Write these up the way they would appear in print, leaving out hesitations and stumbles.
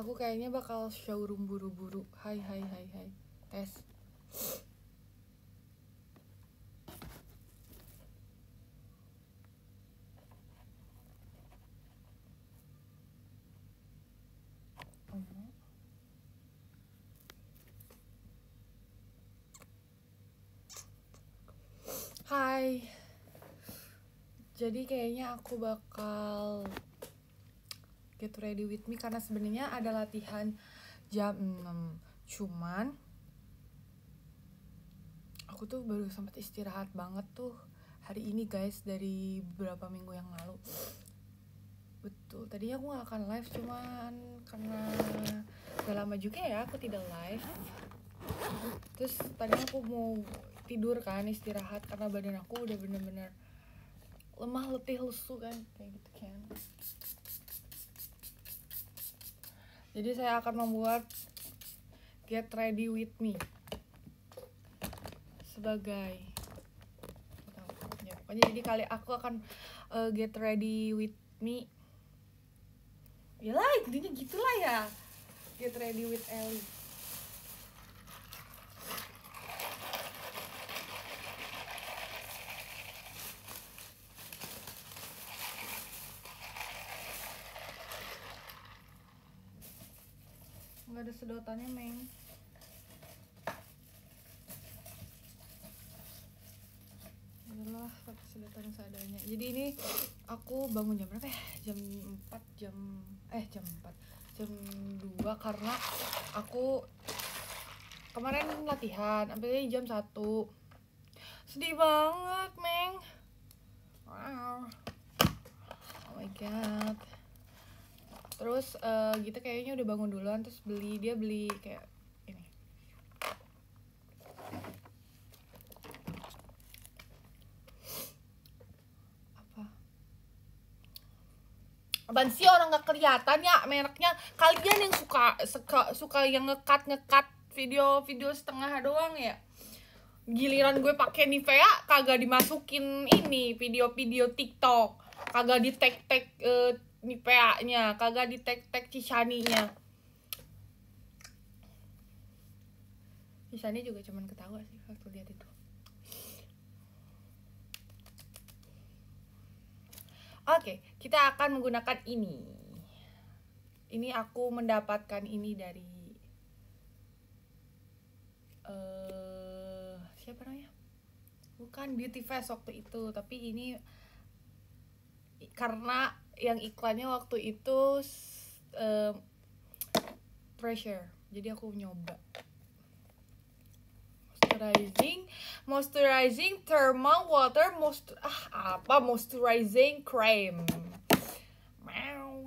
Aku kayaknya bakal showroom buru-buru. Hai. Tes. Hai. Jadi kayaknya aku bakal get ready with me karena sebenarnya ada latihan jam 6. Cuman aku tuh baru sempat istirahat banget tuh hari ini guys, dari beberapa minggu yang lalu. Betul, tadinya aku gak akan live, cuman karena udah lama juga ya aku tidak live. Terus tadinya aku mau tidur kan, istirahat, karena badan aku udah bener-bener lemah, letih, lesu kan, kayak gitu kan. Jadi saya akan membuat get ready with me sebagai ya, pokoknya jadi kali aku akan get ready with me. Yalah, intinya gitulah ya. Get ready with Ellie. Nggak ada sedotannya, Meng. Adalah pakai sedotan seadanya. Jadi ini aku bangun jam berapa ya? Jam 2 karena aku kemarin latihan sampai jam 1. Sedih banget, Meng. Wow. Oh my god. Terus gitu kayaknya udah bangun duluan, terus dia beli kayak ini. Apaan sih, orang nggak kelihatan ya mereknya? Kalian yang suka yang ngekat video setengah doang ya. Giliran gue pakai Nivea kagak dimasukin ini video TikTok, kagak di tag Nivea-nya, kagak di tag Cisani-nya. Cisani juga cuman ketawa sih waktu lihat itu. Oke, kita akan menggunakan ini. Ini aku mendapatkan ini dari siapa namanya? Bukan Beauty Fest waktu itu, tapi ini karena yang iklannya waktu itu Treasure. Jadi aku nyoba. Moisturizing thermal water moisturizing cream. Wow.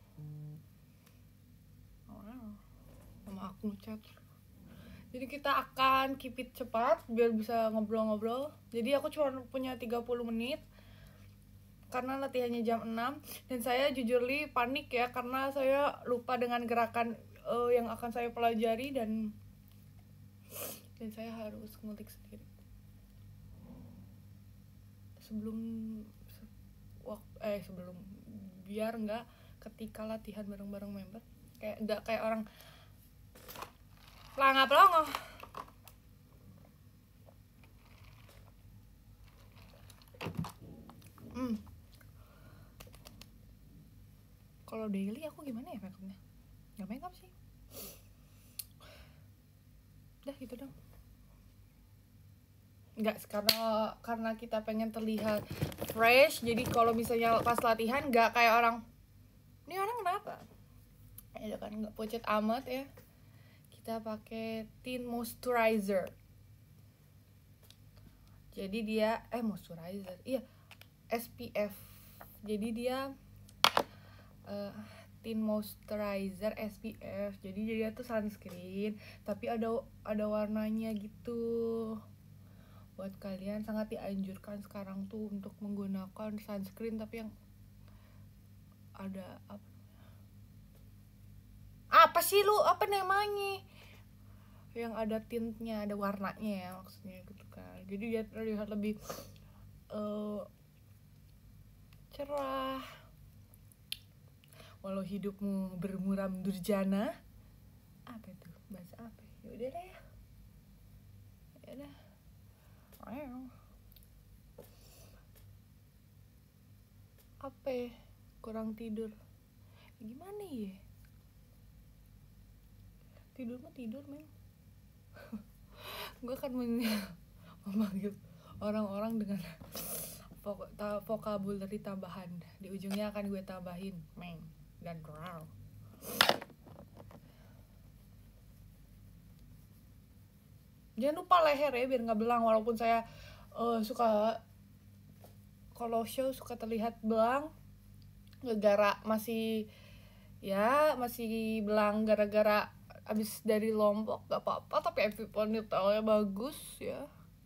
Sama aku ngecat. Jadi kita akan keep it cepat biar bisa ngobrol-ngobrol. Jadi aku cuma punya 30 menit karena latihannya jam 6. Dan saya jujur panik ya, karena saya lupa dengan gerakan yang akan saya pelajari, dan saya harus ngulik sendiri sebelum biar nggak ketika latihan bareng-bareng member nggak kayak orang pelongo. Kalau daily aku gimana ya makeupnya? Nggak makeup sih. Udah gitu dong. Nggak, karena kita pengen terlihat fresh. Jadi kalau misalnya pas latihan nggak kayak orang, ini orang kenapa? Ya kan nggak pucet amat ya. Kita pakai tint moisturizer. Jadi dia moisturizer. Iya, SPF. Jadi dia tint moisturizer SPF. Jadi dia tuh sunscreen tapi ada warnanya gitu. Buat kalian sangat dianjurkan sekarang tuh untuk menggunakan sunscreen tapi yang ada apa sih lu, apa namanya, yang ada tintnya, ada warnanya ya maksudnya gitu kan. Jadi dia terlihat lebih cerah. walau hidupmu bermuram durjana. Apa itu bahasa apa ya? Udah deh ya, ya udah. Ayo. Apa ya? Kurang tidur gimana ya? Tidur mah tidur men. Gue akan memanggil orang-orang dengan vocabulary tambahan. Di ujungnya akan gue tambahin meng dan raw. Jangan lupa leher ya biar nggak belang, walaupun saya suka kalau show suka terlihat belang gara-gara masih belang gara-gara abis dari Lombok. Gak apa-apa, tapi FV ponytailnya bagus ya.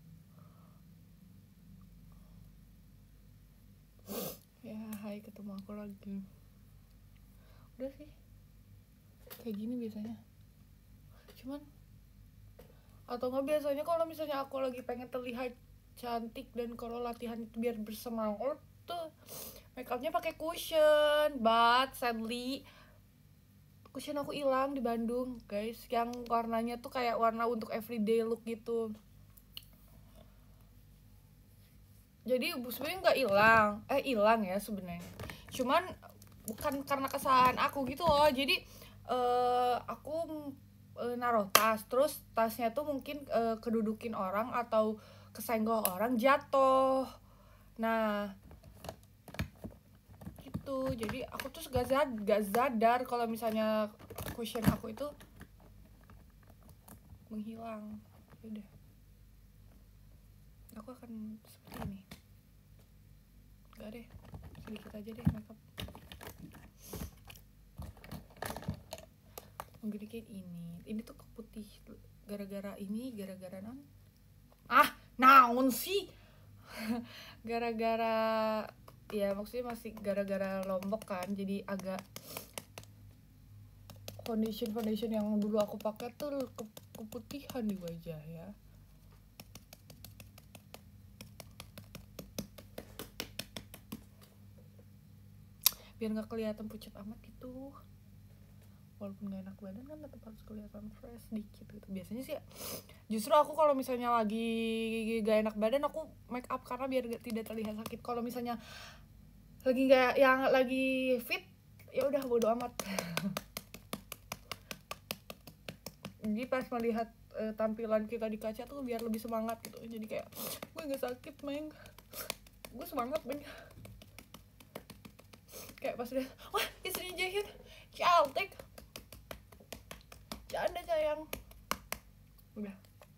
Ya hai, ketemu aku lagi. Udah sih kayak gini biasanya, cuman atau nggak biasanya kalau misalnya aku lagi pengen terlihat cantik dan kalau latihan itu biar bersemangat tuh make upnya pakai cushion, but sadly cushion aku hilang di Bandung guys, yang warnanya tuh kayak warna untuk everyday look gitu. Jadi sebenarnya nggak hilang ya sebenarnya, cuman bukan karena kesalahan aku gitu loh. Jadi aku naruh tas, terus tasnya tuh mungkin kedudukin orang atau kesenggol orang, jatuh. Nah gitu, jadi aku tuh gak sadar kalau misalnya cushion aku itu menghilang. Udah, aku akan seperti ini. Gak deh, sedikit aja deh makeup. Mungkin kayak ini tuh keputih gara-gara naon sih. Gara-gara ya maksudnya masih gara-gara Lombok kan, jadi agak foundation yang dulu aku pakai tuh keputihan di wajah ya. Biar nggak kelihatan pucat amat gitu, walaupun gak enak badan kan tetap harus kelihatan fresh dikit gitu. Biasanya sih justru aku kalau misalnya lagi gak enak badan aku make up karena biar tidak terlihat sakit. Kalau misalnya lagi fit ya udah bodo amat. Jadi pas melihat tampilan kita di kaca tuh biar lebih semangat gitu. Jadi kayak gue gak sakit meng, gue semangat meng. Kayak pas lihat, wah istrinya Jaehyun cantik, canda sayang. Udah,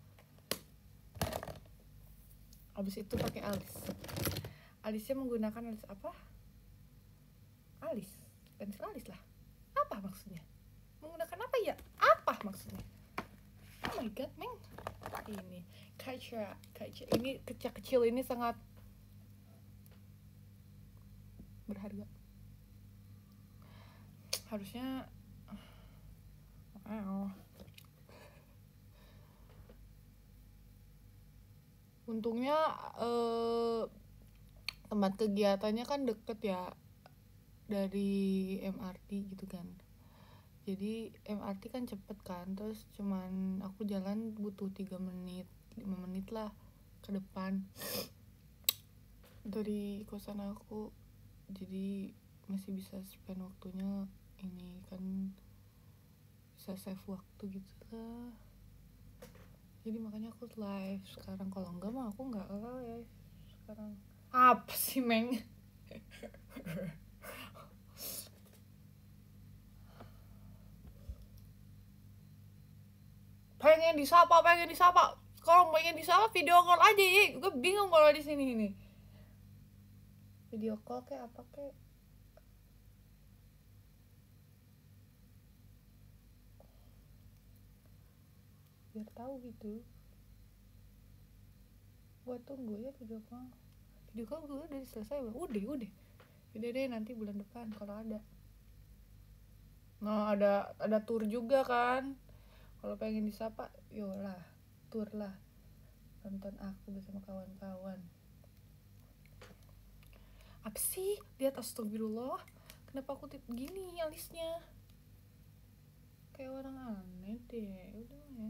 abis itu pakai alisnya menggunakan alis apa? Pensil alis lah. Apa maksudnya? Menggunakan apa ya? Apa maksudnya? Oh my god, meng. Ini kaca ini kecil ini sangat berharga. Harusnya untungnya tempat kegiatannya kan deket ya dari MRT gitu kan. Jadi MRT kan cepet kan, terus cuman aku jalan butuh 5 menit lah ke depan dari kosan aku. Jadi masih bisa spend waktunya, ini kan bisa save waktu gitu lah. Jadi makanya aku live sekarang. Kalau enggak mah aku nggak live sekarang. Apa sih meng? pengen disapa. Kalau pengen disapa video call aja ya. Gue bingung kalau di sini ini. Video call kayak apa kayak? Biar tahu gitu. Gue tunggu ya video call gue udah selesai belum? Udah deh, nanti bulan depan kalau ada. Nah ada tour juga kan. Kalau pengen disapa, yolah tour lah, nonton aku bersama kawan-kawan. Apa sih? Lihat, astagfirullah, Kenapa aku gini alisnya? Kayak orang aneh deh. Udah ya.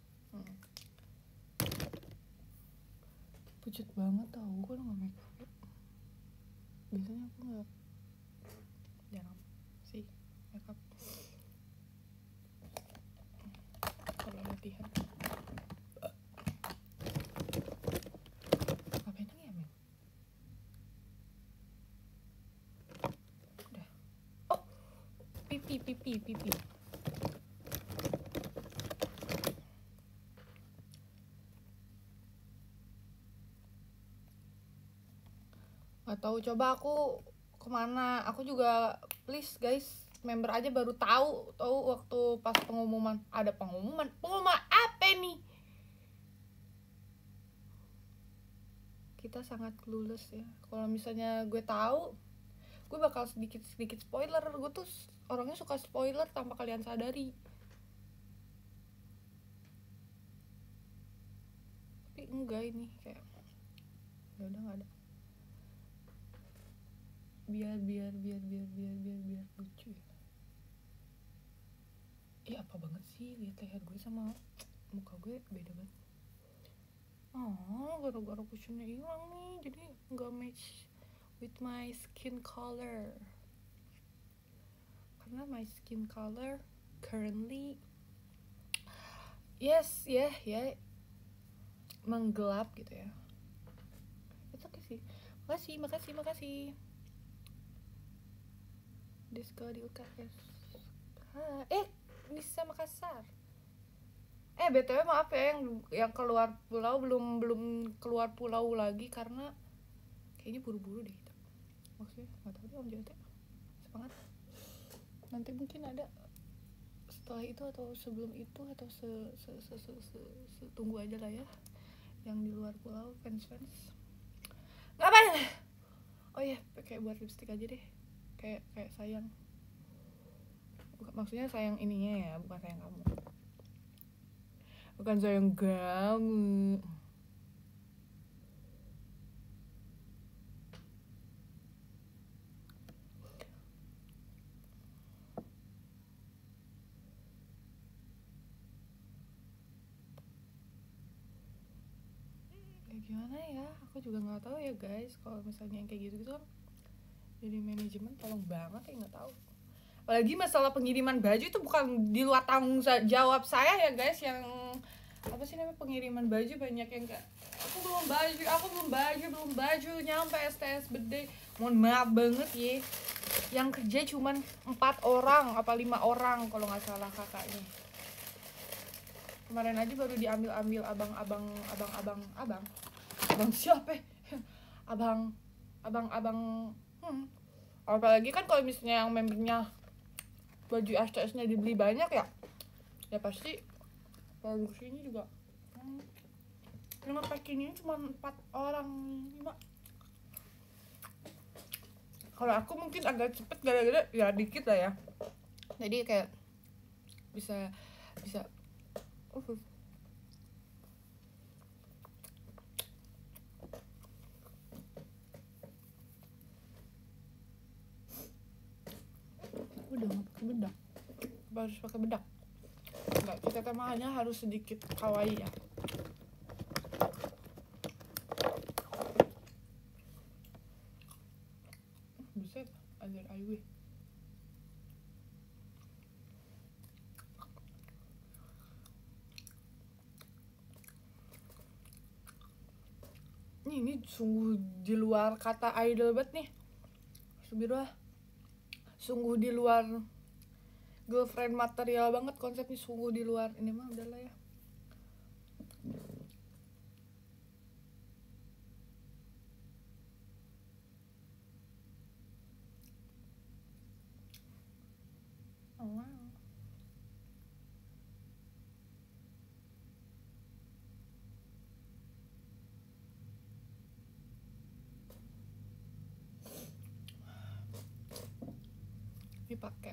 Pucat banget tau, gue nggak make up. Biasanya aku nggak, jarang sih make up kalau latihan. Ngapain lagi ya, men? Udah. Oh, pipi. Gak tahu, coba aku kemana. Aku juga please guys, member aja baru tahu waktu pas pengumuman. Ada pengumuman apa nih? Kita sangat clueless ya. Kalau misalnya gue tahu, gue bakal sedikit spoiler. Gue tuh orangnya suka spoiler tanpa kalian sadari. Tapi enggak, ini kayak ya udah nggak ada. Biar lucu ya. Apa banget sih, lihat leher gue sama muka gue beda banget. Gara-gara kushionnya hilang nih, jadi nggak match with my skin color. Karena my skin color currently menggelap gitu ya. Itu oke sih. Makasih. Disco di UKS. Bisa Makassar. BTW maaf ya yang keluar pulau belum keluar pulau lagi karena kayaknya buru-buru deh kita. Maksudnya nggak tahu deh Om JT. Semangat. Nanti mungkin ada setelah itu atau sebelum itu atau tunggu aja lah ya. Yang di luar pulau fans. Ngapain? Oh iya, kayak buat lipstick aja deh. Kayak sayang. Maksudnya sayang ininya ya, bukan sayang kamu. Bukan sayang kamu. Gimana ya, aku juga nggak tahu ya guys. Kalau misalnya yang kayak gitu kan jadi manajemen tolong banget ya, nggak tahu. Apalagi masalah pengiriman baju itu bukan di luar tanggung jawab saya ya guys. Yang apa sih namanya, pengiriman baju banyak yang kayak aku belum baju nyampe STS Bede. Mohon maaf banget ya, yang kerja cuman 4 orang apa 5 orang kalau nggak salah kakaknya. Kemarin aja baru diambil abang siapa? abang apalagi kan kalau misalnya yang membernya baju STS-nya dibeli banyak ya pasti produksinya juga. Yang packingnya cuma 4 orang 5. Kalau aku mungkin agak cepet gara-gara ya dikit lah ya, jadi kayak bisa udah nggak pakai bedak, harus pakai bedak. Enggak, kita temanya harus sedikit kawaii ya. Buset, anjir ayu gue. Ini sungguh di luar kata idol banget nih. Subhanallah. Sungguh di luar girlfriend material banget konsepnya, sungguh di luar. Ini mah udahlah ya. Oh, wow. Dipakai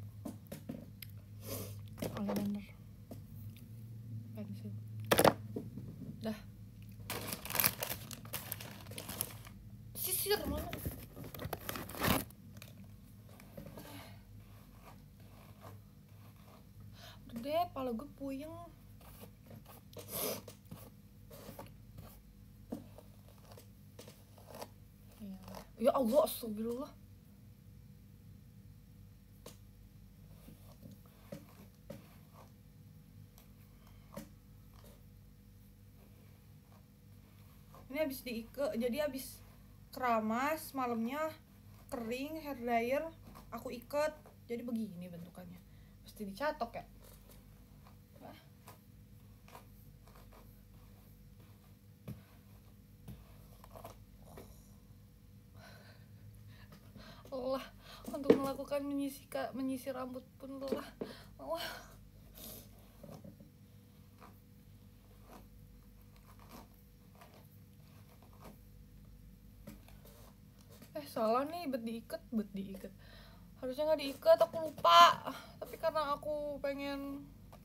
eyeliner pensil dah. Sisir mana kepala gue puyeng. Ya Allah, astagfirullah. Ini habis diikat, jadi habis keramas malamnya kering hair dryer, aku ikat jadi begini bentukannya. Pasti dicatok ya. Allah, untuk melakukan menyisir rambut pun lelah. Allah. Salah nih, bet diikat. Harusnya nggak diikat, aku lupa. Tapi karena aku pengen,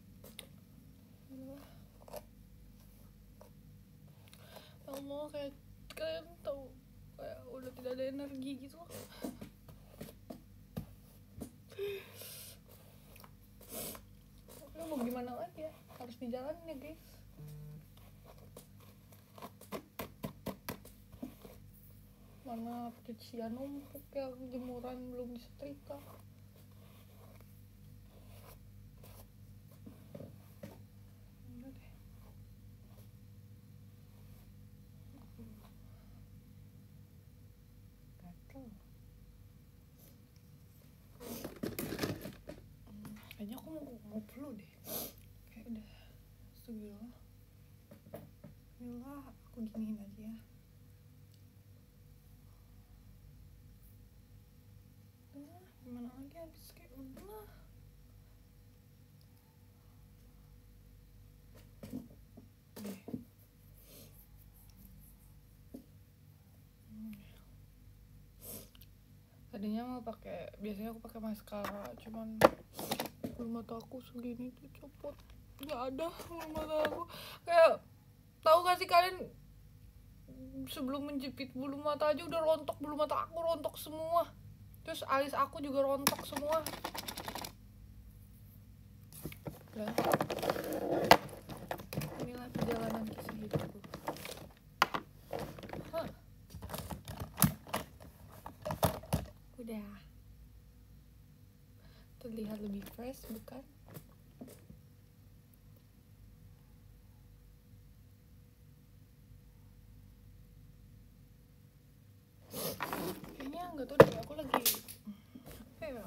Allah, kayak kalian tahu, kayak udah tidak ada energi gitu. Tapi mau gimana lagi ya, harus dijalanin ya guys. Mana cucian numpuk ya, jemuran belum disetrika. Udah deh. Gatel. Kayaknya aku mau flu deh. Kayak udah astagfirullah. Alhamdulillah, aku giniin aja ya. Gimana lagi, habis kayak udah. Tadinya mau pakai, biasanya aku pakai maskara, cuman bulu mata aku segini tuh copot, nggak ada bulu mata aku. Kayak tahu gak sih kalian, sebelum menjepit bulu mata aja udah rontok, bulu mata aku rontok semua, terus alis aku juga rontok semua. Dan inilah perjalanan kisah hidupku. Udah terlihat lebih fresh, bukan? Kayaknya nggak tahu deh, aku lagi apa ya,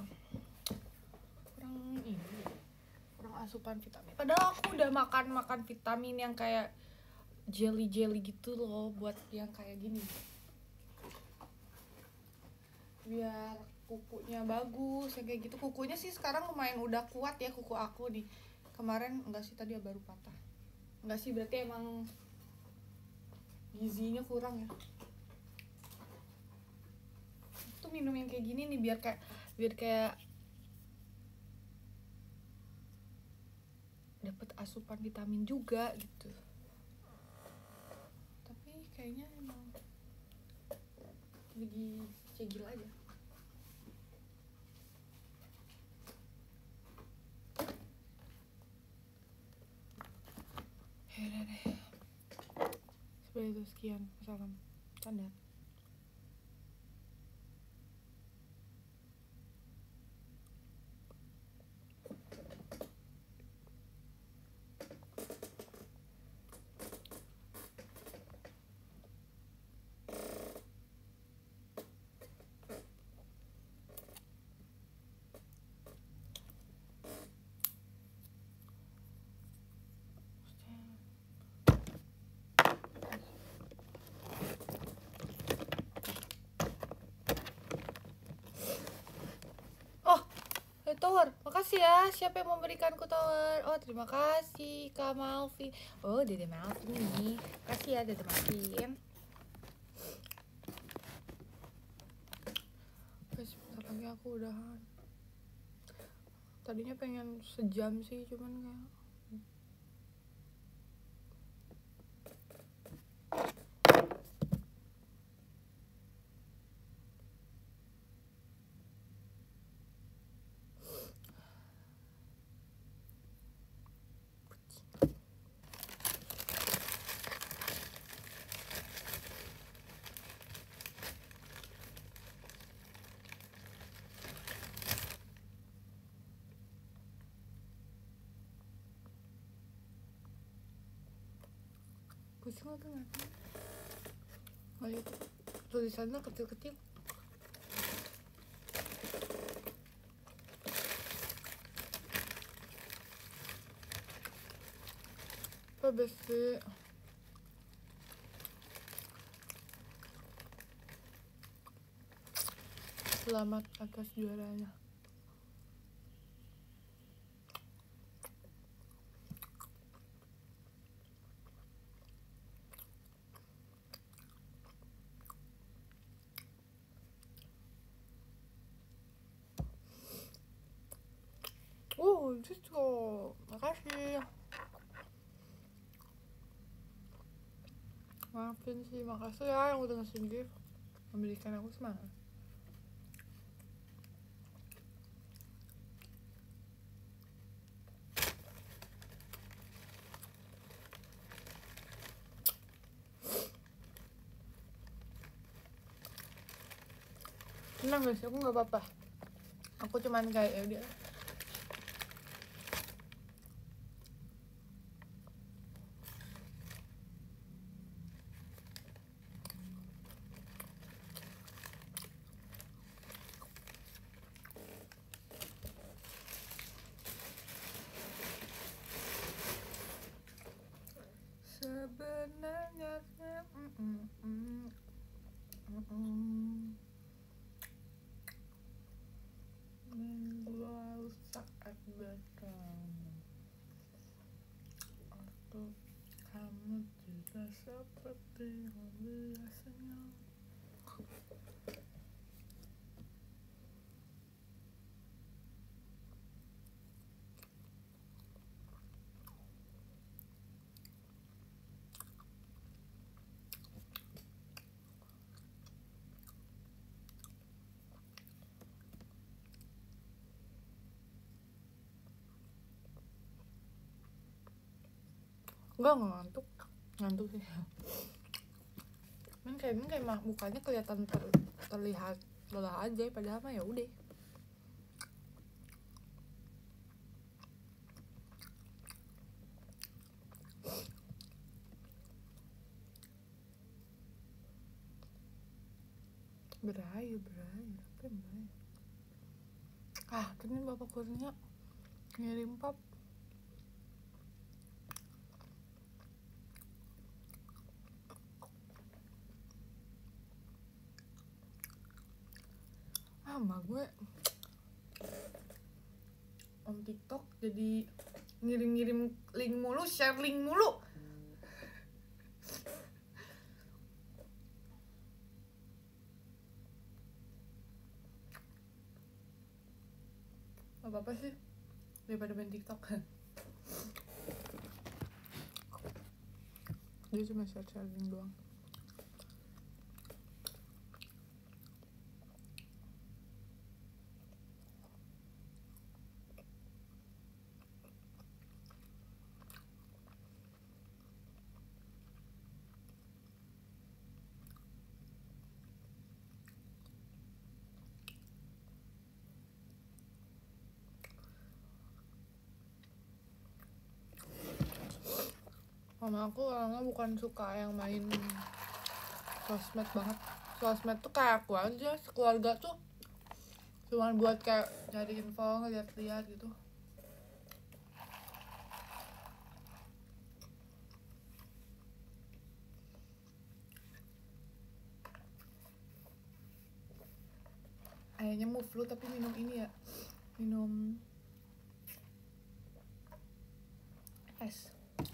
kurang asupan vitamin. Padahal aku udah makan vitamin yang kayak jelly gitu loh, buat yang kayak gini, biar kukunya bagus, yang kayak gitu. Kukunya sih sekarang lumayan udah kuat ya, kuku aku di kemarin. Enggak sih, tadi baru patah. Enggak sih, berarti emang gizinya kurang ya. Tuh minum yang kayak gini nih, biar kayak dapet asupan vitamin juga gitu. Tapi kayaknya emang lagi cegil aja. Ya deh. Seperti itu, sekian. Salam tanda. Tower, makasih ya. Siapa yang memberikanku tower? Oh, terima kasih Kak Malvi. Oh, Dede Malvi nih. Makasih ya Dede Malvi. Guys, bentar lagi aku udahan. Tadinya pengen sejam sih, cuman kayak sih nggak itu tulisannya kecil-kecil. Apa besti? Selamat atas juaranya. Justru makasih. Maafin sih, makasih ya yang udah ngasih gift, memberikan aku semangat. Tenang guys, aku nggak apa-apa. Aku cuman kayak ya udah. Sebenarnya minggu lalu saat bertemu aku, kamu tidak seperti yang biasanya. Enggak ngantuk sih. Ini kayak mah mukanya kelihatan terlihat lelah aja, padahal mah ya udah. Berayu apa yang ternyata bapak kurnia ngirim pap. Sama gue om TikTok jadi ngirim link mulu, share link mulu. Apa sih daripada main TikTok kan. Dia cuma share link doang. Mama aku orangnya bukan suka yang main sosmed banget. Sosmed tuh kayak aku aja, sekeluarga tuh cuma buat kayak cari info, ngeliat-liat gitu. Kayaknya mau flu tapi minum ini ya, minum es.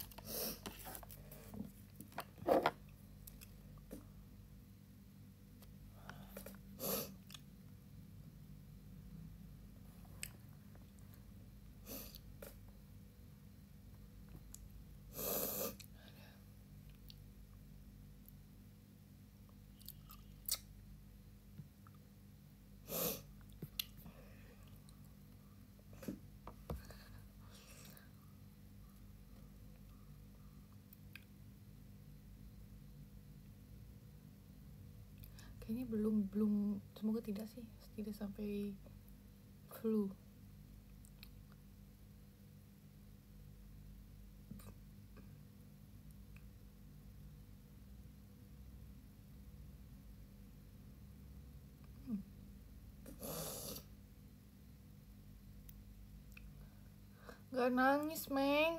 Kayaknya belum semoga tidak sampai flu. Gak nangis, Meng.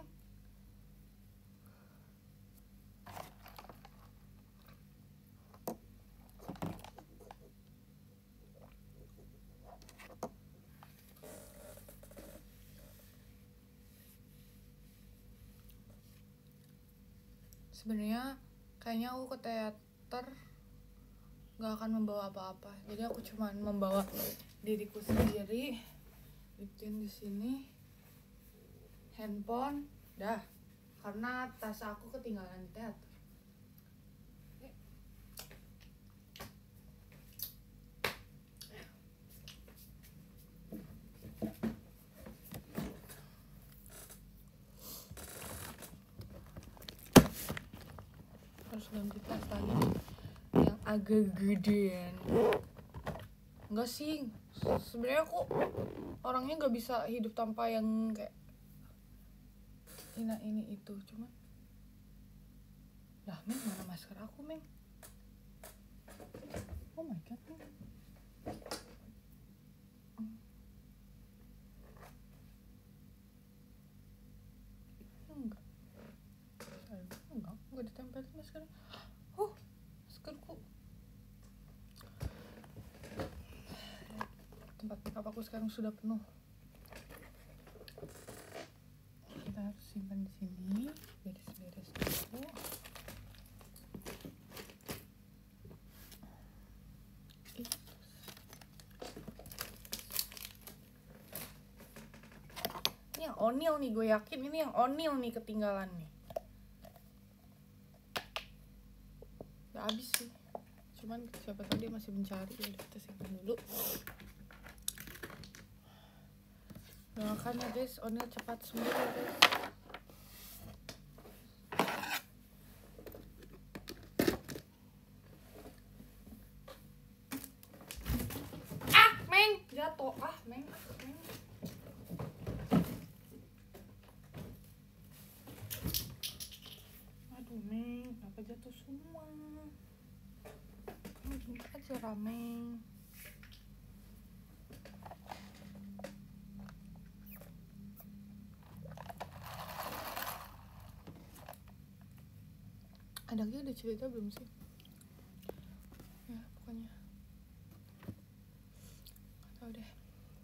Sebenarnya kayaknya aku ke teater gak akan membawa apa-apa. Jadi aku cuman membawa diriku sendiri, bikin di sini, handphone, dah. Karena tas aku ketinggalan di teater. Harus ganti tas lagi yang agak gedean. Enggak sih, sebenarnya aku orangnya nggak bisa hidup tanpa yang kayak ini itu, cuman lah, Meng, mana masker aku, Meng? Oh my god, Meng. Enggak ditempelin masker. Maskerku. Tempat makeup aku sekarang sudah penuh. Kita harus simpan di sini, beres-beres dulu. Ini yang Onil nih, gue yakin ini yang Onil nih ketinggalan nih. Gak habis sih, cuman siapa tahu dia masih mencari. Ya udah, kita simpan dulu. Doakan ya guys, Onil cepat sembuh ya guys. Meng, jatuh. Meng. Aduh, Meng, kenapa jatuh semua? Kamu gini aja, Rameng. Adaknya udah cerita belum sih? Ya, pokoknya gak tau deh.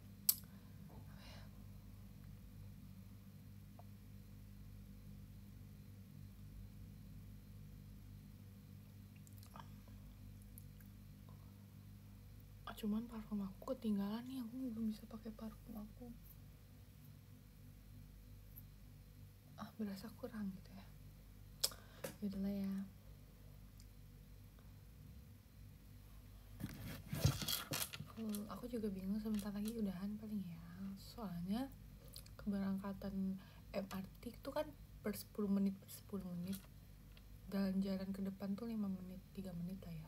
Cuman parfum aku ketinggalan nih, aku belum bisa pakai parfum aku. Berasa kurang gitu ya. Yaudahlah ya. Aku juga bingung, sebentar lagi udahan paling ya. Soalnya keberangkatan MRT itu kan per 10 menit. Dan jalan ke depan tuh 5 menit, 3 menit lah ya.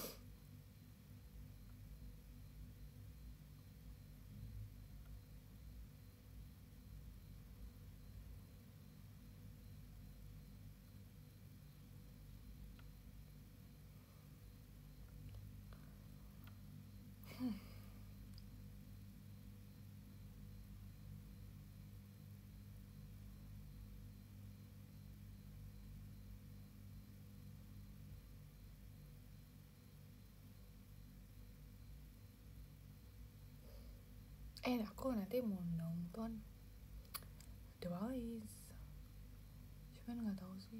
Aku nanti mau nonton The Voice, cuman nggak tahu sih,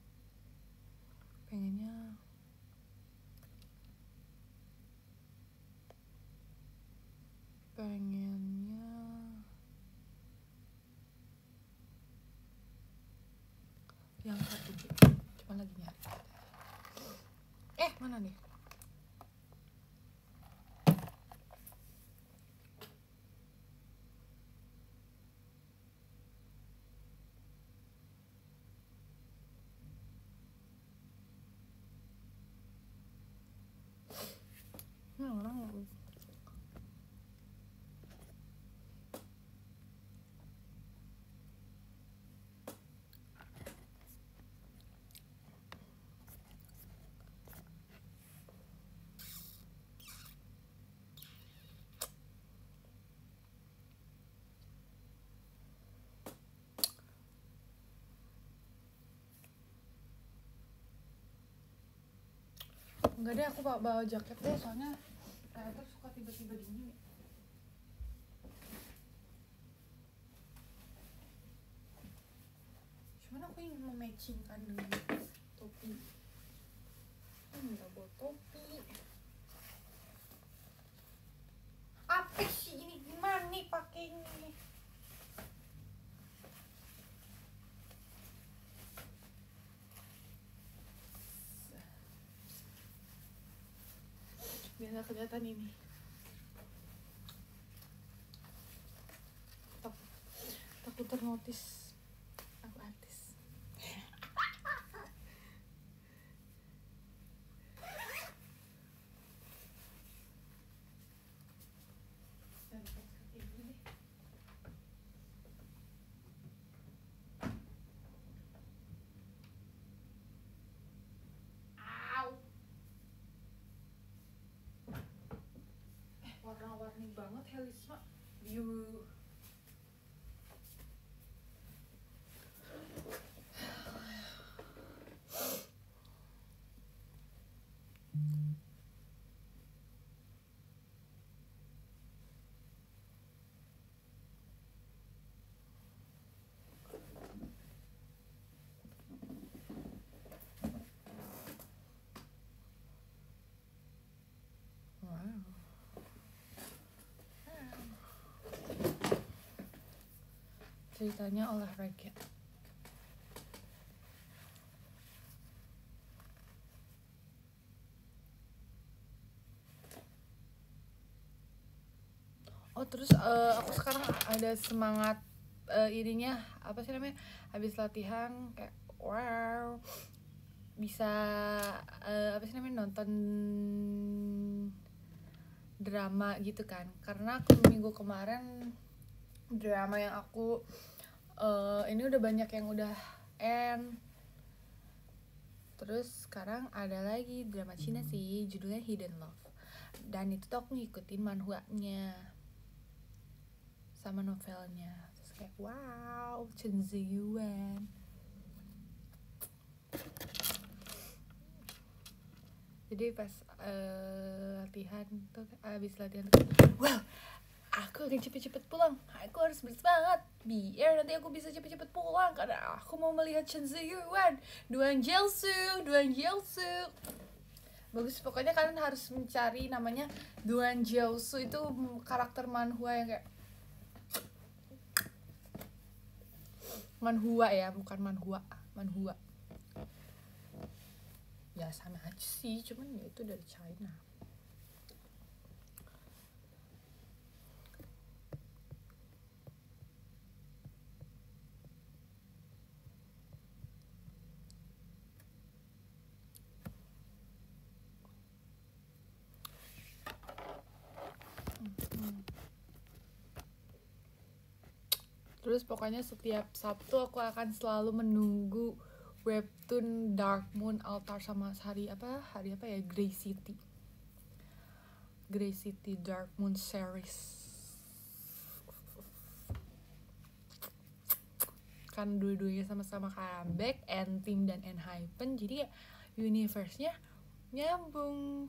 pengennya yang satu, cuman lagi nyari. Mana nih? Orang Enggak deh, aku bawa jaket deh, soalnya ternyata suka tiba-tiba dingin. Cuman aku ingin mematchingkan dengan topi. Nggak bawa topi. Apa sih ini, gimana nih pakainya? Biar nggak kelihatan ini. Takut ternotis aku artis. Warna-warni banget Helisma. Biru. Ceritanya olahraga. Oh terus aku sekarang ada semangat ininya apa sih namanya, habis latihan kayak wow bisa apa sih namanya, nonton drama gitu kan, karena minggu kemarin drama yang aku ini udah banyak yang udah end. Terus sekarang ada lagi drama Cina sih, judulnya Hidden Love, dan itu tuh aku ngikutin manhwanya sama novelnya. Terus kayak wow, Chen Ziyuan. Jadi pas latihan tuh, abis latihan tuh, wow, aku akan cepet-cepet pulang. Aku harus bersemangat biar nanti aku bisa cepet-cepet pulang karena aku mau melihat Chen Ziyuan, Duan Jiaosu. Bagus, pokoknya kalian harus mencari namanya Duan Jiaosu, itu karakter manhwa yang kayak manhwa ya, bukan manhwa, manhwa. Ya sama aja sih, cuman ya itu dari China. Terus pokoknya setiap Sabtu aku akan selalu menunggu webtoon Dark Moon Altar sama hari apa ya, Grey City Dark Moon series. Kan dua-duanya sama-sama comeback, N-Team dan N-Hypen, jadi ya universe-nya nyambung.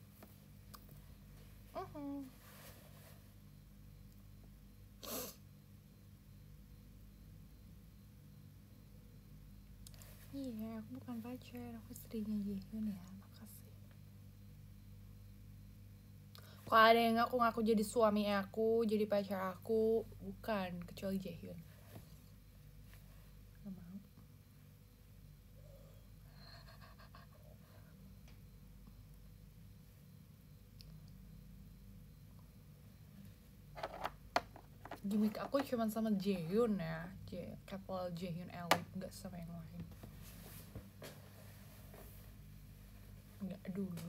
Iya, aku bukan pacar, aku istrinya Jaehyun ya, makasih. Kalau ada yang ngaku jadi suami aku, jadi pacar aku, bukan, kecuali Jaehyun. Gak mau. Gimik aku cuma sama Jaehyun ya, couple Jaehyun Elite, nggak sama yang lain. Nggak dulu.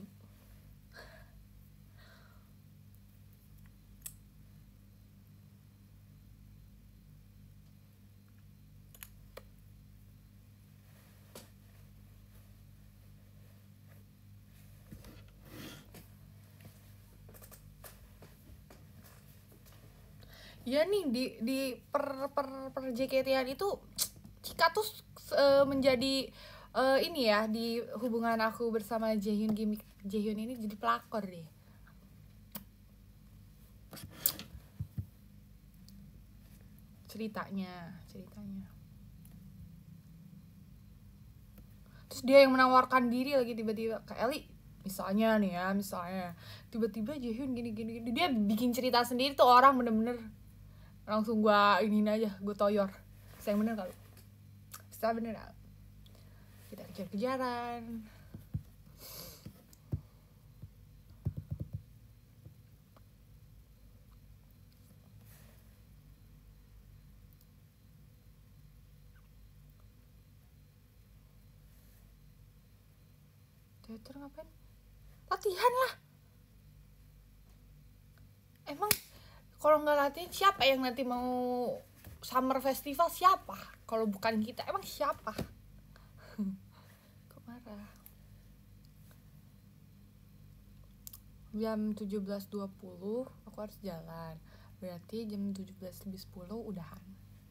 Ya nih di per JKT-an itu Cika tuh menjadi ini ya di hubungan aku bersama Jaehyun, gimmick Jaehyun ini jadi pelakor deh. Ceritanya terus dia yang menawarkan diri lagi tiba-tiba ke Ellie misalnya tiba-tiba Jaehyun gini dia bikin cerita sendiri tuh orang bener-bener langsung gua iniin aja, gua toyor sayang bener kali setelah bener kita kejar-kejaran. Teater ngapain? Latihan lah. Emang kalau nggak latihan siapa yang nanti mau summer festival, siapa kalau bukan kita? Emang siapa? Kok marah? Jam 17.20 aku harus jalan, berarti jam 17.10 udahan.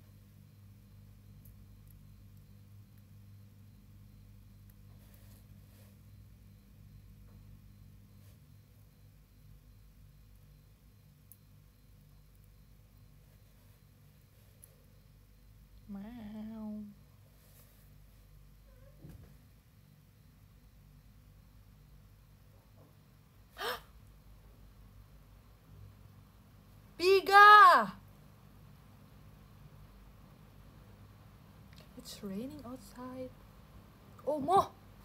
Mau Biga! It's raining outside. Mama!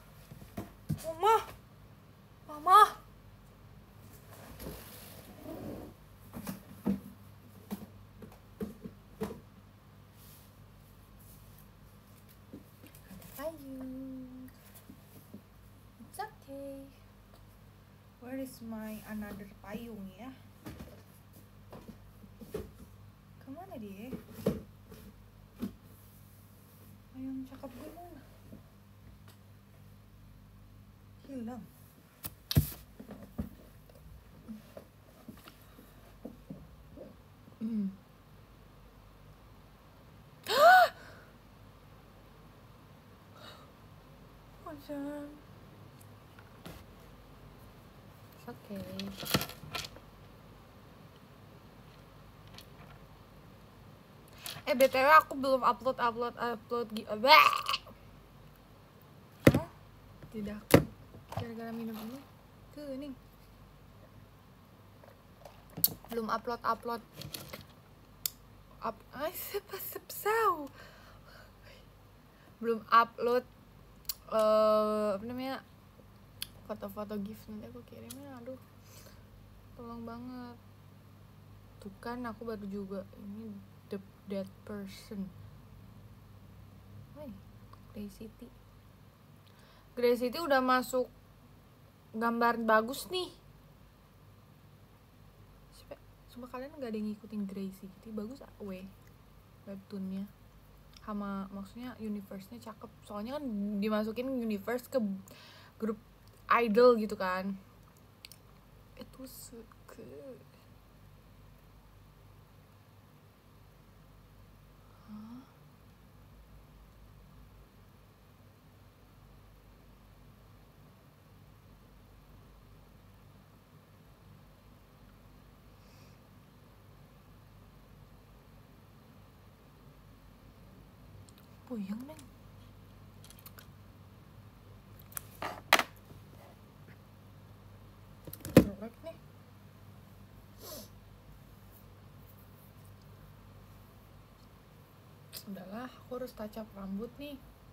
Payung. It's okay. Where is my another payung ya? Kemana dia? Payung cakep gue mana? Hilang. Macam. It's okay. BTW aku belum upload tidak, gara-gara minum ini kuning. Belum upload belum upload apa namanya, foto-foto gift, nanti aku kirimnya. Aduh, tolong banget. Tuh kan aku baru juga ini that person. Grey City udah masuk gambar bagus nih. Sumpah kalian gak ada yang ngikutin Grey City, bagus webtoonnya. Sama maksudnya universe-nya cakep. Soalnya kan dimasukin universe ke grup idol gitu kan. Itu so good. Puyeng neng. Jelek nih. Udahlah, aku harus touch up rambut nih.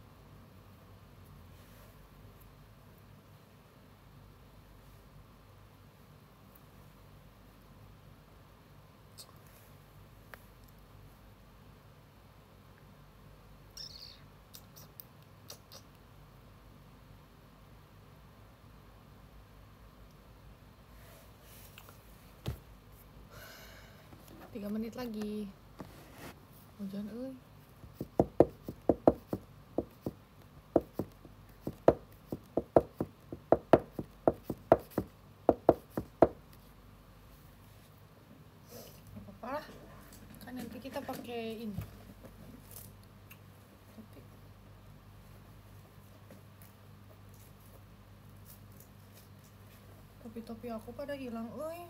Tiga menit lagi. Hujan euy. Apa-apa lah. Kan nanti kita pakai ini. Topi aku pada hilang, euy.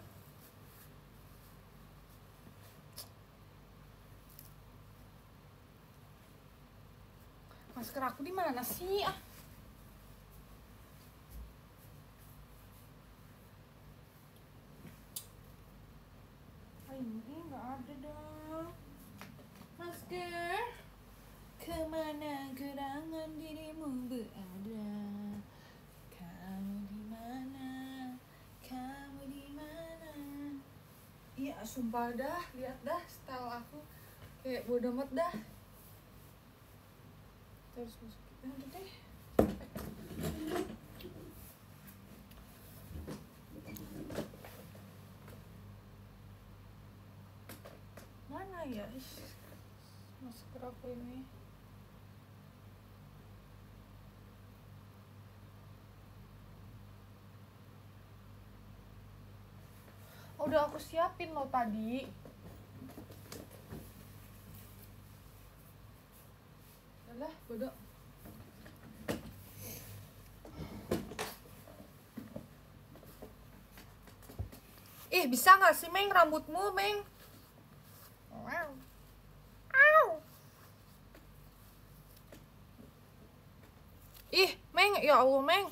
Masker aku di mana sih? Ah. Ini nggak ada dong. Masker. Kemana gerangan dirimu berada? Kamu di mana? Kamu di mana? Iya, sumpah dah, lihat dah style aku kayak bodo amat dah. Terus masukin aja deh. Mana ya? Masker aku ini. Udah aku siapin loh tadi. Udah, bodoh. Bisa gak sih, Meng, rambutmu, Meng? Wow. Ow. Meng, ya Allah, Meng.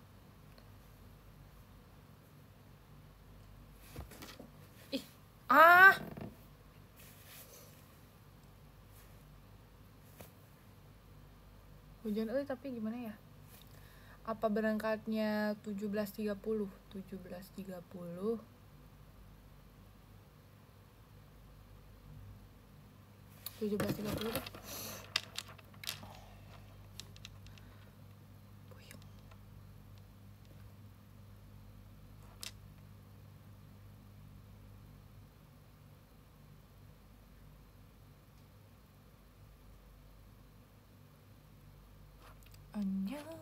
Hujan tapi gimana ya? Apa berangkatnya 17.30? 17.30. 17.30 deh. Annyeong.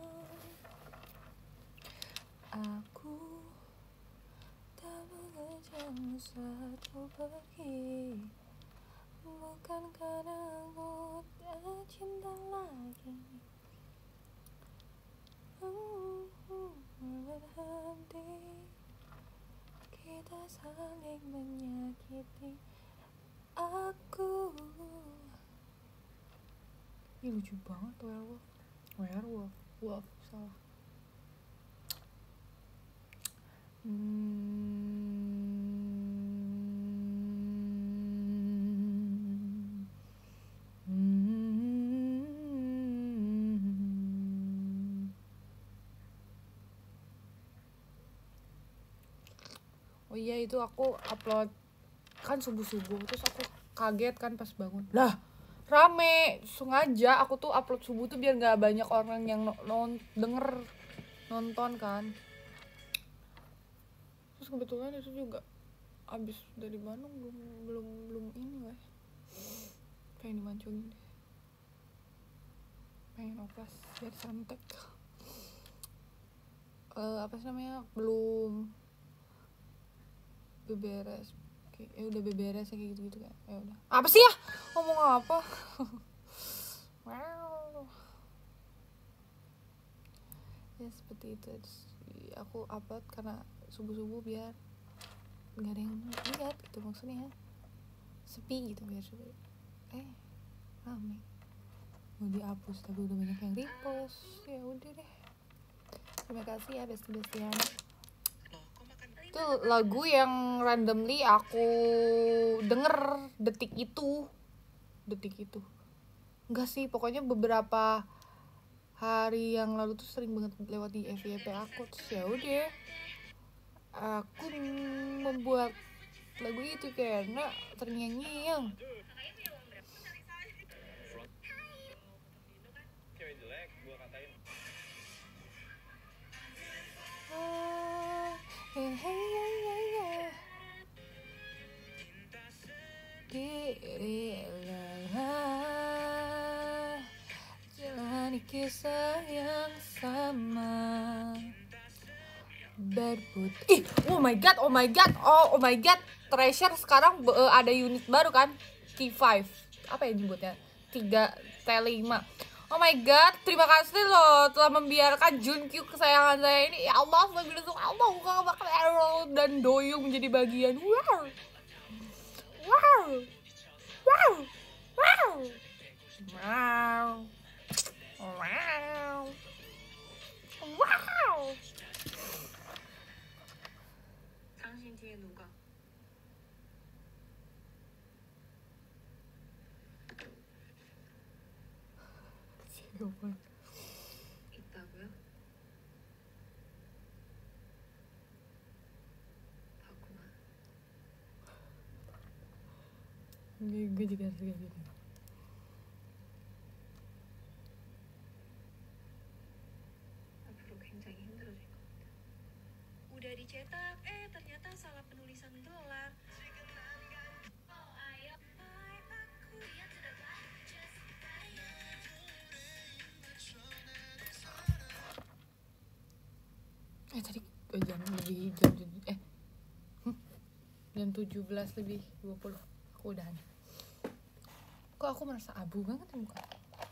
Aku tak mengejarmu saat kau pergi, bukan karena aku tak cinta lagi. Berhenti, kita saling menyakiti. Aku ini lucu banget, werewolf salah. Oh iya, itu aku upload kan subuh-subuh, terus aku kaget kan pas bangun, lah rame. Sengaja aku tuh upload subuh tuh biar nggak banyak orang yang nonton kan. Terus kebetulan itu juga abis dari Bandung, belum ini guys, pengen dimancungin deh, pengen oplas biar santek. Apa sih namanya, belum beberes. Udah beberes kayak gitu kayak ya udah. Apa sih ya, ngomong apa? Wow. Ya seperti itu. Terus aku upload karena subuh biar nggak ada yang lihat gitu, maksudnya sepi gitu, biar subuh rame. Mau dihapus tapi udah banyak yang repost, ya udah deh. Terima kasih ya besti-bestian. Itu lagu yang randomly aku denger detik itu. Enggak sih, pokoknya beberapa hari yang lalu tuh sering banget lewat di FYP aku. Terus ya udah, aku membuat lagu itu karena terngiang-ngiang. Jalani kisah yang sama berputih. Oh my god, Treasure sekarang ada unit baru kan, T5 apa ya nyebutnya, 3T5. Oh my god, terima kasih loh telah membiarkan Junkyu kesayangan saya ini. Ya Allah, Allah gak bakal Arrow dan Doyoung menjadi bagian. Wow. Wow. Wow. Wow. Wow. Wow. Wow. 당신 뒤에 누가? siapa? 있다고요? 봤구나. Gue juga harus kayak gitu. 앞으로 굉장히 힘들어질 것 같아. 우dah dicetak, ternyata salah penulisan gelar. Tadi jam 17 lebih 20 aku udahan. Kok aku merasa abu banget ya muka?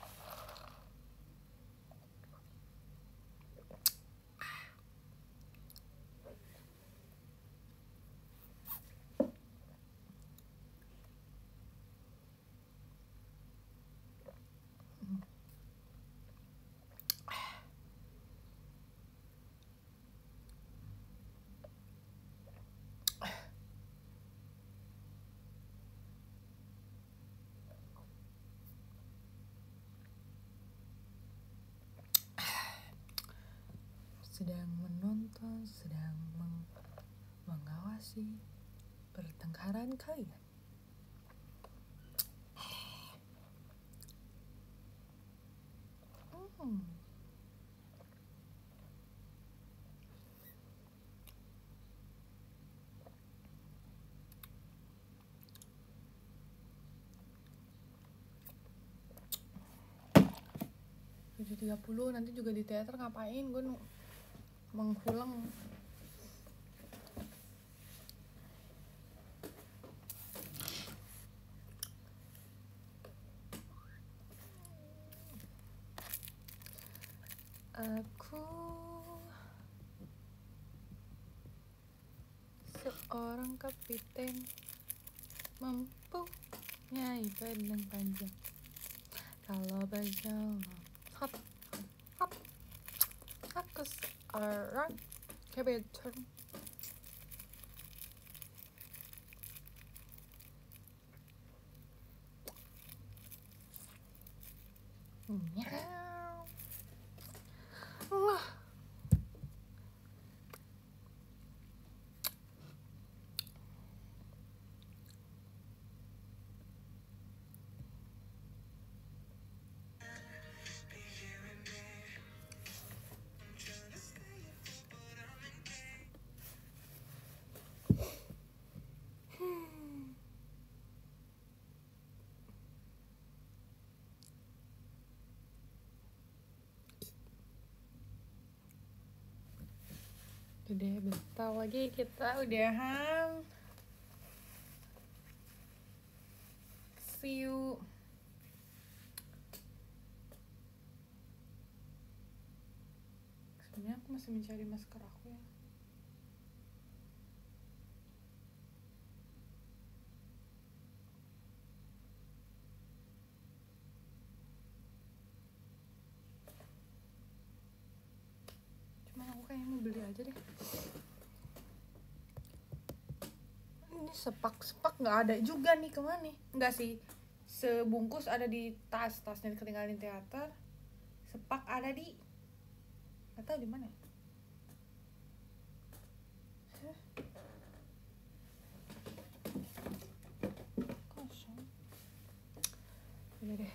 Sedang menonton, sedang mengawasi pertengkaran kalian. Tujuh 30 nanti juga di teater ngapain? Gue menghulang. Aku seorang kapiten mempunyai pedang panjang. Kalau berjalan hop hop, aku seorang kapiten. Wah. Udah bentar lagi kita udahan. See you. Sebenarnya aku masih mencari masker aku ya. Cuman aku kayaknya mau beli aja deh. Ini sepak nggak ada juga nih, kemana nih? Enggak sih, sebungkus ada di tasnya ketinggalan di teater. Sepak ada di, nggak tahu di mana. Kosong. Udah deh.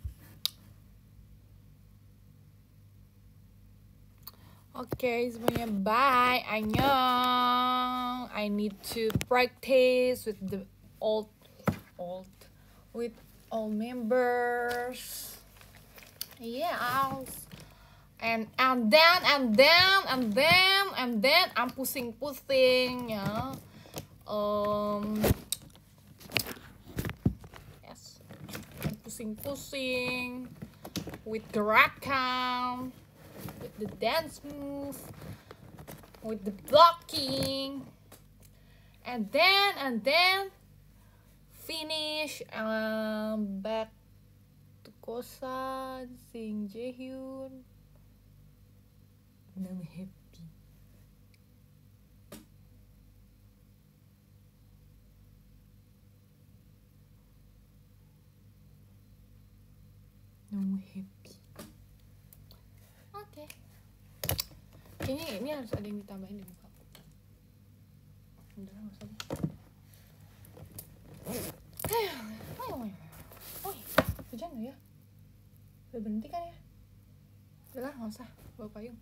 Oke, semuanya bye, annyeong. I need to practice with the old with all members. Yes. And then I'm pusing ya. Yes. I'm pusing. with gerakan, with the dance move, with the blocking, and then finish back to kosan, sing Jaehyun. I'm happy. I'm happy. Oke. Kayaknya ini harus ada yang ditambahin di muka. Udah nggak usah. Oh, hujan nggak ya? Udah berhenti kan ya? Udah lah, nggak usah bawa payung.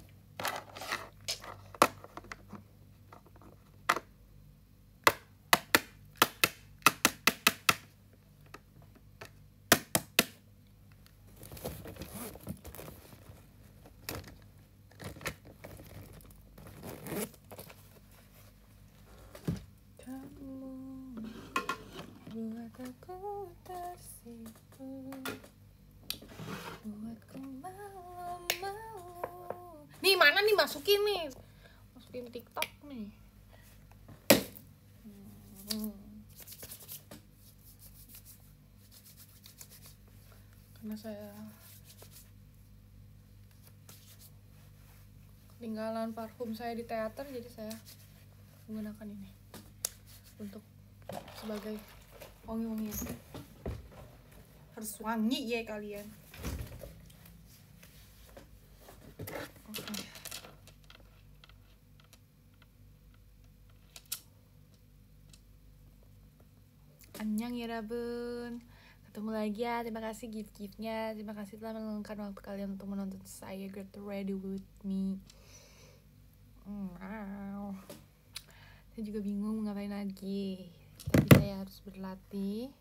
Buat aku tersipu, buatku malu-malu. Nih mana nih, masukin TikTok nih. Karena saya ketinggalan parfum saya di teater, jadi saya menggunakan ini untuk sebagai wangi-wangian. Harus wangi ya kalian. Okay. Annyeong 여러분. Ketemu lagi ya. Terima kasih gift-giftnya. Terima kasih telah meluangkan waktu kalian untuk menonton saya Get Ready With Me. Wow. Saya juga bingung mau ngapain lagi. Tapi saya harus berlatih.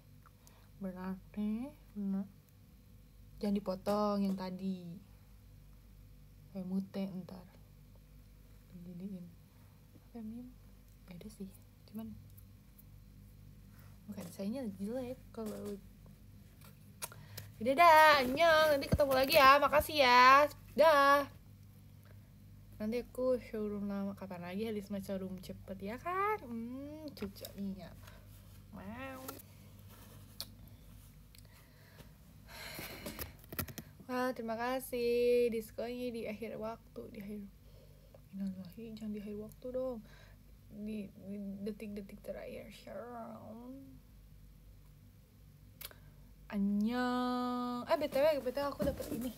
Jangan dipotong yang tadi. Kayak mute ntar. Dijadiin. Apa meme? Beda sih. Cuman bukan sayanya jelek kalau. Udah dah, annyeong. Nanti ketemu lagi ya. Makasih ya. Dah. Nanti aku showroom lama kapan lagi, Alisma showroom cepet ya kan? Cucunya. Wow. Wah, terima kasih diskonya di akhir waktu, Innalillahi, jangan di akhir waktu dong. Di detik-detik terakhir. Annyeong. BTW aku dapet ini.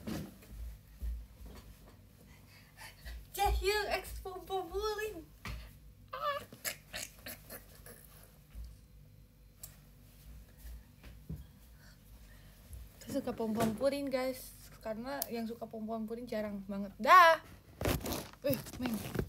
Jaehyung X Pom-Pom-Purin. Saya suka pom-pom-purin guys, karena yang suka pom-pom-purin jarang banget. Dah. Meng.